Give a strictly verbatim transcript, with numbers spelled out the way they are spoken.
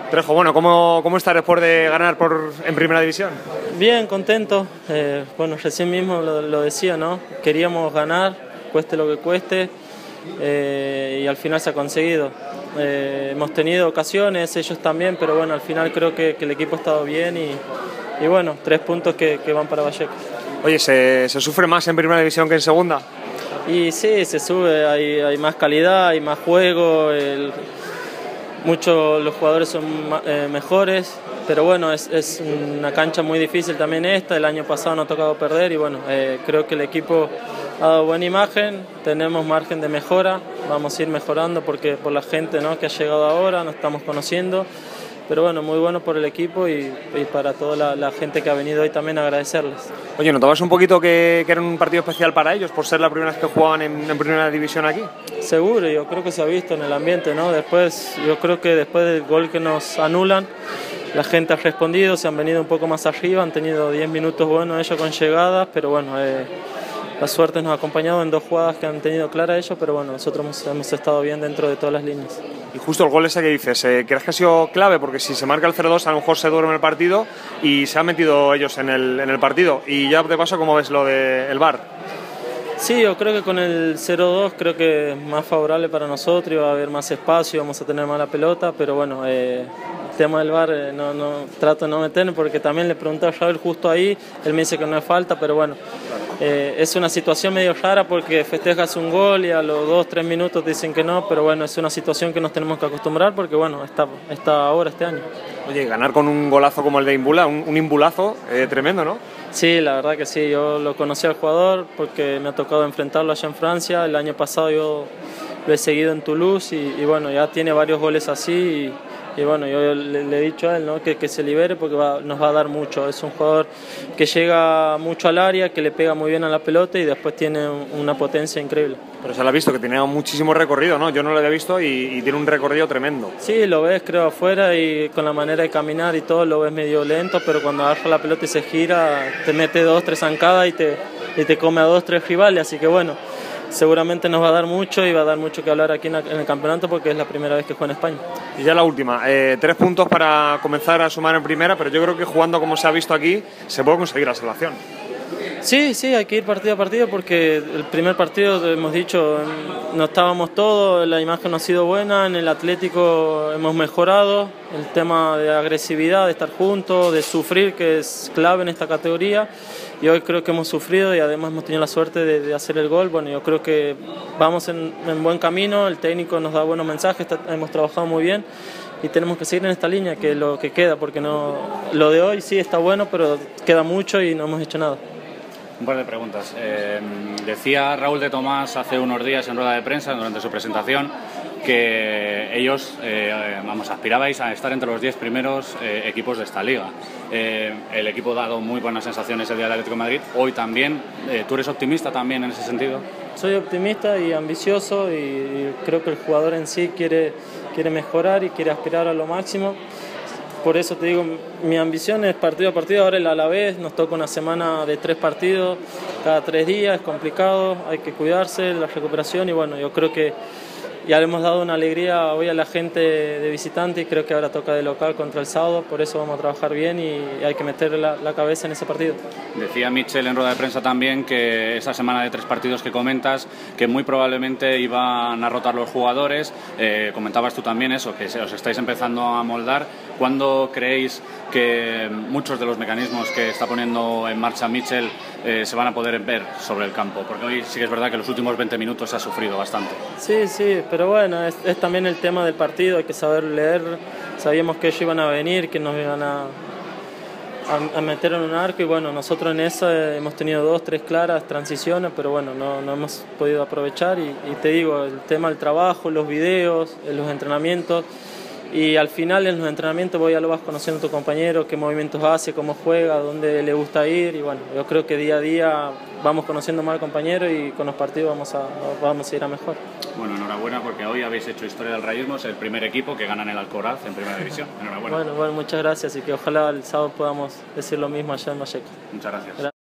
Trejo, bueno, ¿cómo, cómo estás después de ganar por, en Primera División? Bien, contento. Eh, bueno, recién mismo lo, lo decía, ¿no? Queríamos ganar, cueste lo que cueste, eh, y al final se ha conseguido. Eh, hemos tenido ocasiones, ellos también, pero bueno, al final creo que, que el equipo ha estado bien y, y bueno, tres puntos que, que van para Vallejo. Oye, ¿se, ¿se sufre más en Primera División que en Segunda? Y sí, se sube, hay, hay más calidad, hay más juego, el, muchos los jugadores son eh, mejores, pero bueno, es, es una cancha muy difícil también esta, el año pasado nos ha tocado perder y bueno, eh, creo que el equipo ha dado buena imagen, tenemos margen de mejora, vamos a ir mejorando porque por la gente, ¿no?, que ha llegado ahora, nos estamos conociendo. Pero bueno, muy bueno por el equipo y, y para toda la, la gente que ha venido hoy también agradecerles. Oye, ¿notabas un poquito que, que era un partido especial para ellos por ser la primera vez que jugaban en, en Primera División aquí? Seguro, yo creo que se ha visto en el ambiente, ¿no? Después, yo creo que después del gol que nos anulan, la gente ha respondido, se han venido un poco más arriba, han tenido diez minutos buenos ellos con llegadas, pero bueno, eh, la suerte nos ha acompañado en dos jugadas que han tenido claras ellos, pero bueno, nosotros hemos, hemos estado bien dentro de todas las líneas. Y justo el gol ese que dices, eh, ¿crees que ha sido clave? Porque si se marca el cero dos a lo mejor se duerme el partido y se han metido ellos en el, en el partido. Y ya de paso, ¿cómo ves lo del V A R? Sí, yo creo que con el cero dos creo que es más favorable para nosotros, va a haber más espacio, vamos a tener más la pelota, pero bueno, eh, el tema del V A R eh, no, no, trato de no meterme porque también le pregunté a Raúl justo ahí, él me dice que no es falta, pero bueno, eh, es una situación medio rara porque festejas un gol y a los dos, tres minutos te dicen que no, pero bueno, es una situación que nos tenemos que acostumbrar porque bueno, está, está ahora este año. Oye, ganar con un golazo como el de Imbula, un, un imbulazo eh, tremendo, ¿no? Sí, la verdad que sí, yo lo conocí al jugador porque me ha tocado enfrentarlo allá en Francia, el año pasado yo lo he seguido en Toulouse y, y bueno, ya tiene varios goles así y, y bueno, yo le, le he dicho a él, ¿no?, que, que se libere porque va, nos va a dar mucho, es un jugador que llega mucho al área, que le pega muy bien a la pelota y después tiene una potencia increíble. Pero se lo ha visto, que tenía muchísimo recorrido, ¿no? Yo no lo había visto y, y tiene un recorrido tremendo. Sí, lo ves creo afuera y con la manera de caminar y todo lo ves medio lento, pero cuando agarra la pelota y se gira, te mete dos, tres zancadas y te, y te come a dos, tres rivales, así que bueno, seguramente nos va a dar mucho y va a dar mucho que hablar aquí en, en el campeonato porque es la primera vez que juega en España. Y ya la última, eh, tres puntos para comenzar a sumar en primera, pero yo creo que jugando como se ha visto aquí, se puede conseguir la salvación. Sí, sí, hay que ir partido a partido porque el primer partido, hemos dicho, no estábamos todos, la imagen no ha sido buena, en el Atlético hemos mejorado, el tema de agresividad, de estar juntos, de sufrir, que es clave en esta categoría, y hoy creo que hemos sufrido y además hemos tenido la suerte de, de hacer el gol. Bueno, yo creo que vamos en, en buen camino, el técnico nos da buenos mensajes, está, hemos trabajado muy bien y tenemos que seguir en esta línea, que es lo que queda, porque no, lo de hoy sí está bueno, pero queda mucho y no hemos hecho nada. Un par de preguntas. Eh, decía Raúl de Tomás hace unos días en rueda de prensa, durante su presentación, que ellos, eh, vamos, aspirabais a estar entre los diez primeros eh, equipos de esta liga. Eh, el equipo ha dado muy buenas sensaciones el día del Atlético de Madrid, hoy también. Eh, ¿Tú eres optimista también en ese sentido? Soy optimista y ambicioso y, y creo que el jugador en sí quiere, quiere mejorar y quiere aspirar a lo máximo. Por eso te digo, mi ambición es partido a partido, ahora el Alavés, nos toca una semana de tres partidos, cada tres días, es complicado, hay que cuidarse, la recuperación y bueno, yo creo que ya le hemos dado una alegría hoy a la gente de visitante y creo que ahora toca de local contra el sábado, por eso vamos a trabajar bien y hay que meter la, la cabeza en ese partido. Decía Mitchell en rueda de prensa también que esa semana de tres partidos que comentas, que muy probablemente iban a rotar los jugadores, eh, comentabas tú también eso, que os estáis empezando a moldar. ¿Cuándo creéis que muchos de los mecanismos que está poniendo en marcha Mitchell eh, se van a poder ver sobre el campo? Porque hoy sí que es verdad que los últimos veinte minutos se ha sufrido bastante. Sí, sí, pero bueno, es, es también el tema del partido, hay que saber leer. Sabíamos que ellos iban a venir, que nos iban a, a, a meter en un arco y bueno, nosotros en eso hemos tenido dos, tres claras transiciones, pero bueno, no, no hemos podido aprovechar y, y te digo, el tema del trabajo, los videos, los entrenamientos. Y al final en los entrenamientos voy ya lo vas conociendo a tu compañero, qué movimientos hace, cómo juega, dónde le gusta ir y bueno, yo creo que día a día vamos conociendo más al compañero y con los partidos vamos a, vamos a ir a mejor. Bueno, enhorabuena porque hoy habéis hecho historia del rayismo, es el primer equipo que gana en el Alcoraz en Primera División. Enhorabuena. Bueno, bueno, muchas gracias y que ojalá el sábado podamos decir lo mismo allá en Vallejo. Muchas gracias.